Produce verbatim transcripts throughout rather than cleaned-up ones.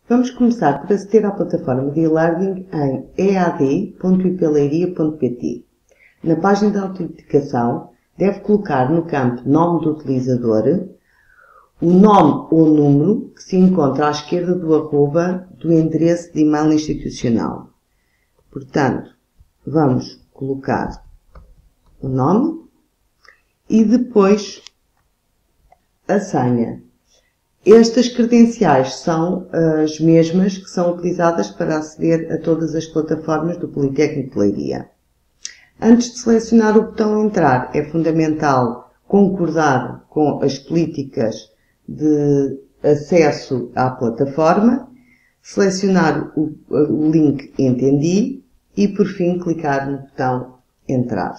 Vamos começar por aceder à plataforma de e-learning em e a d ponto i p leiria ponto p t. Na página de autenticação, deve colocar no campo Nome do utilizador o nome ou número que se encontra à esquerda do arroba do endereço de e-mail institucional. Portanto, vamos colocar o nome e depois a senha. Estas credenciais são as mesmas que são utilizadas para aceder a todas as plataformas do Politécnico de Leiria. Antes de selecionar o botão Entrar, é fundamental concordar com as políticas de acesso à plataforma, selecionar o, o link Entendi e, por fim, clicar no botão Entrar.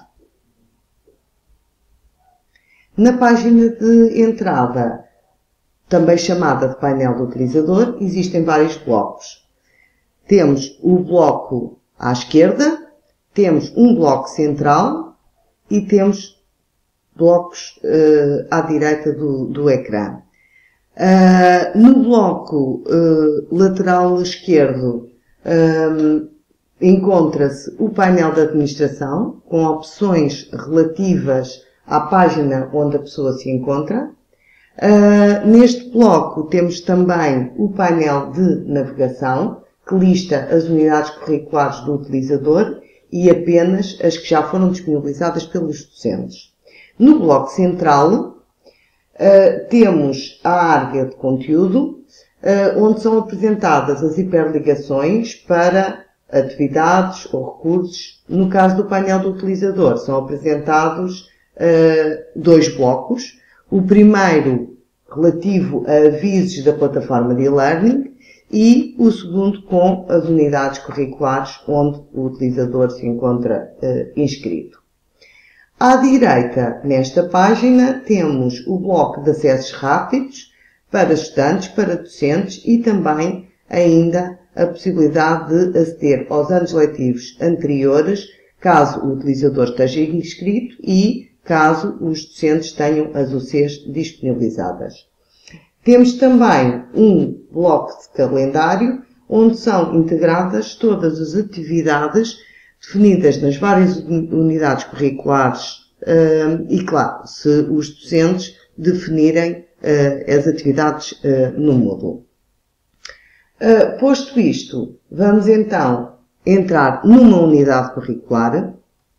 Na página de entrada, também chamada de painel do utilizador, existem vários blocos. Temos o bloco à esquerda, temos um bloco central e temos blocos uh, à direita do, do ecrã. Uh, no bloco uh, lateral esquerdo um, encontra-se o painel de administração, com opções relativas à página onde a pessoa se encontra. Uh, neste bloco temos também o painel de navegação, que lista as unidades curriculares do utilizador e apenas as que já foram disponibilizadas pelos docentes. No bloco central uh, temos a área de conteúdo, uh, onde são apresentadas as hiperligações para atividades ou recursos. No caso do painel do utilizador, são apresentados uh, dois blocos. O primeiro relativo a avisos da plataforma de e-learning e o segundo com as unidades curriculares onde o utilizador se encontra uh, inscrito. À direita, nesta página, temos o bloco de acessos rápidos para estudantes, para docentes e também ainda a possibilidade de aceder aos anos letivos anteriores, caso o utilizador esteja inscrito e caso os docentes tenham as U Cs disponibilizadas. Temos também um bloco de calendário, onde são integradas todas as atividades definidas nas várias unidades curriculares e, claro, se os docentes definirem as atividades no módulo. Posto isto, vamos então entrar numa unidade curricular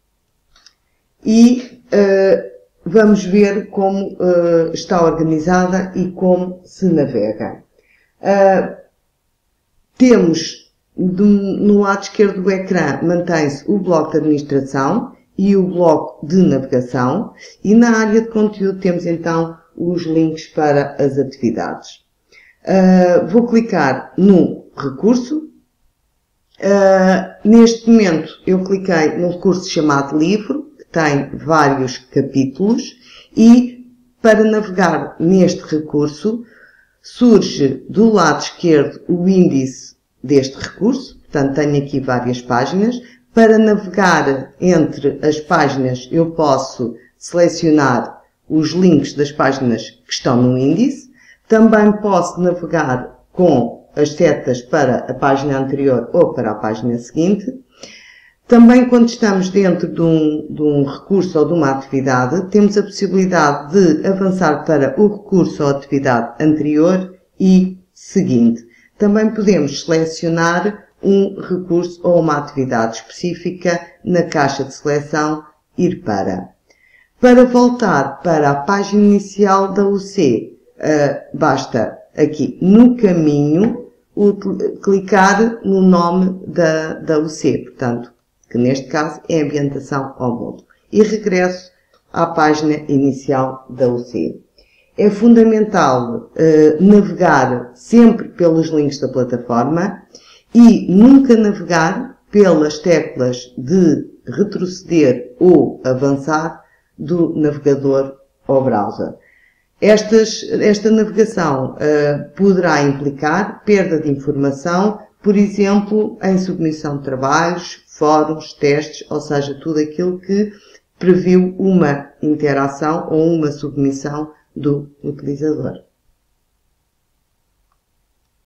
e uh, vamos ver como uh, está organizada e como se navega. Uh, temos do, no lado esquerdo do ecrã mantém-se o bloco de administração e o bloco de navegação e na área de conteúdo temos então os links para as atividades. Uh, vou clicar no recurso. Uh, neste momento eu cliquei num recurso chamado livro, que tem vários capítulos e para navegar neste recurso surge do lado esquerdo o índice deste recurso, portanto tenho aqui várias páginas. Para navegar entre as páginas eu posso selecionar os links das páginas que estão no índice. Também posso navegar com as setas para a página anterior ou para a página seguinte. Também, quando estamos dentro de um, de um recurso ou de uma atividade, temos a possibilidade de avançar para o recurso ou atividade anterior e seguinte. Também podemos selecionar um recurso ou uma atividade específica na caixa de seleção Ir para. Para voltar para a página inicial da U C, Uh, basta aqui no caminho o, clicar no nome da, da U C, portanto, que neste caso é ambientação ao módulo. E regresso à página inicial da U C. É fundamental uh, navegar sempre pelos links da plataforma e nunca navegar pelas teclas de retroceder ou avançar do navegador ou browser. Estas, esta navegação uh, poderá implicar perda de informação, por exemplo, em submissão de trabalhos, fóruns, testes, ou seja, tudo aquilo que previu uma interação ou uma submissão do utilizador.